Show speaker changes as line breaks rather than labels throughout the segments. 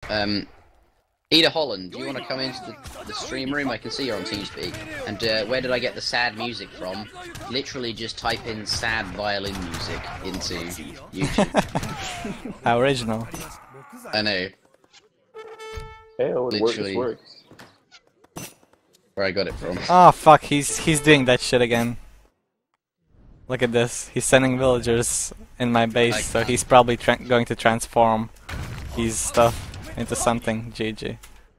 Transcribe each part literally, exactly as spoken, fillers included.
Um, Ida Holland, do you want to come into the, the stream room? I can see you're on TeamSpeak. And uh, where did I get the sad music from? Literally just type in sad violin music into YouTube.
How original.
I know.
Hey, oh, it works.
Literally.
It works.
Where I got it from.
Oh fuck, he's he's doing that shit again. Look at this. He's sending villagers in my base, so he's probably tra going to transform his stuff into something. G G.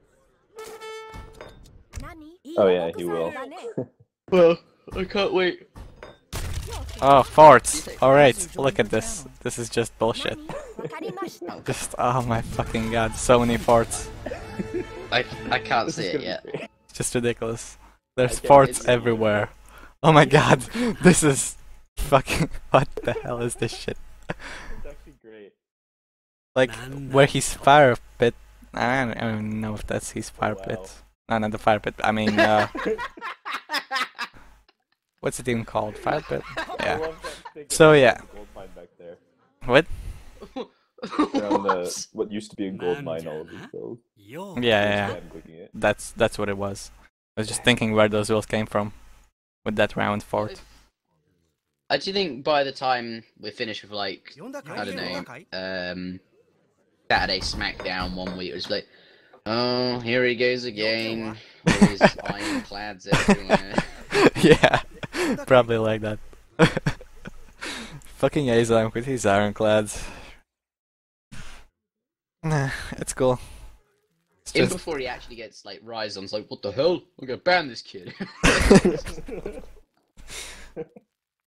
Oh yeah, he will.
Well, I can't wait.
Oh, forts. Alright, look at this. This is just bullshit. Just, oh my fucking god, so many forts.
I, I can't see it yet.
It's just ridiculous. There's forts everywhere. Oh my god, this is fucking... What the hell is this shit?
It's actually great.
Like, where his fire pit... I don't, I don't even know if that's his fire
Wow.
pit. No, not the fire pit. I mean, uh... what's it even called? Fire pit?
I
Yeah.
love that thing.
So, yeah.
Gold mine back there.
What?
Around the, what used to be a gold mine, all of these hills.
Yeah, yeah, yeah.
I'm clicking it.
That's, that's what it was. I was just thinking where those wheels came from. With that round fort.
I do think by the time we're finished with, like, I don't know, um, Saturday SmackDown one week, it was like, oh, here he goes again. All his ironclads everywhere.
Yeah, probably like that. Fucking Azam with his ironclads. Nah, it's cool. It's
Even
just...
before he actually gets, like, Rhizon's like, what the hell? I'm gonna ban this kid.